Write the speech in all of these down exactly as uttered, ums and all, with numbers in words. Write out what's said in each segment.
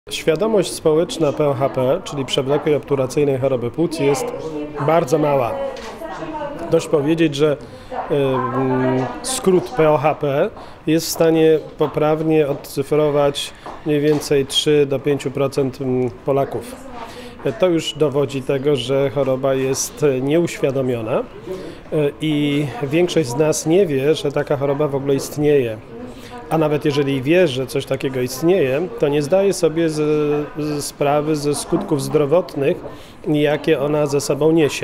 Świadomość społeczna P O H P, czyli przewlekłej obturacyjnej choroby płuc, jest bardzo mała. Dość powiedzieć, że y, skrót P O H P jest w stanie poprawnie odcyfrować mniej więcej trzy do pięciu procent Polaków. To już dowodzi tego, że choroba jest nieuświadomiona i większość z nas nie wie, że taka choroba w ogóle istnieje. A nawet jeżeli wie, że coś takiego istnieje, to nie zdaje sobie z, z sprawy ze skutków zdrowotnych, jakie ona ze sobą niesie.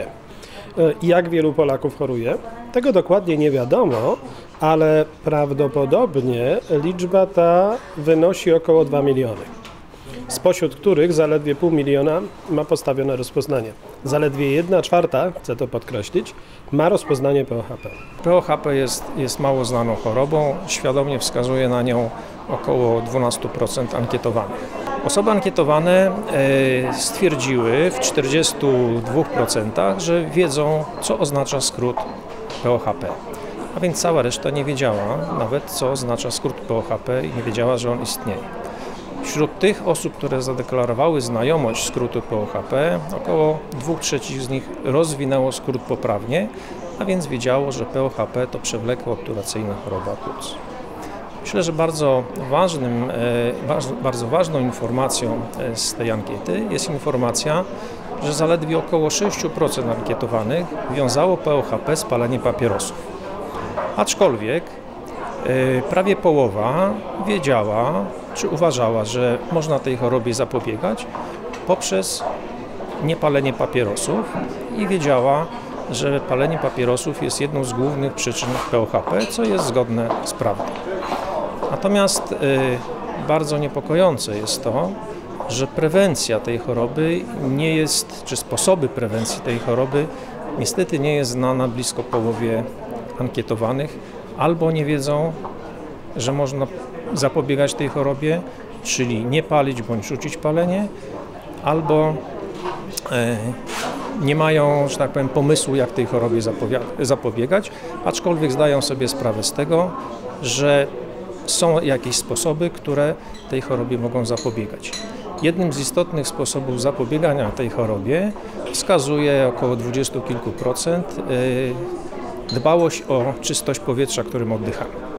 Jak wielu Polaków choruje? Tego dokładnie nie wiadomo, ale prawdopodobnie liczba ta wynosi około dwa miliony, spośród których zaledwie pół miliona ma postawione rozpoznanie. Zaledwie jedna czwarta, chcę to podkreślić, ma rozpoznanie P O H P. P O H P jest, jest mało znaną chorobą, świadomie wskazuje na nią około dwanaście procent ankietowanych. Osoby ankietowane e, stwierdziły w czterdziestu dwóch procentach, że wiedzą, co oznacza skrót P O H P. A więc cała reszta nie wiedziała nawet, co oznacza skrót P O H P i nie wiedziała, że on istnieje. Wśród tych osób, które zadeklarowały znajomość skrótu P O H P, około dwóch trzecich z nich rozwinęło skrót poprawnie, a więc wiedziało, że P O H P to przewlekła obturacyjna choroba płuc. Myślę, że bardzo, ważnym, bardzo ważną informacją z tej ankiety jest informacja, że zaledwie około sześć procent ankietowanych wiązało P O H P z paleniem papierosów. Aczkolwiek prawie połowa wiedziała, czy uważała, że można tej chorobie zapobiegać poprzez niepalenie papierosów i wiedziała, że palenie papierosów jest jedną z głównych przyczyn P O H P, co jest zgodne z prawdą. Natomiast y, bardzo niepokojące jest to, że prewencja tej choroby nie jest, czy sposoby prewencji tej choroby niestety nie jest znana blisko połowie ankietowanych, albo nie wiedzą, że można zapobiegać tej chorobie, czyli nie palić bądź rzucić palenie, albo e, nie mają, że tak powiem, pomysłu, jak tej chorobie zapobiegać, aczkolwiek zdają sobie sprawę z tego, że są jakieś sposoby, które tej chorobie mogą zapobiegać. Jednym z istotnych sposobów zapobiegania tej chorobie wskazuje około dwudziestu kilku procent dbałość o czystość powietrza, którym oddychamy.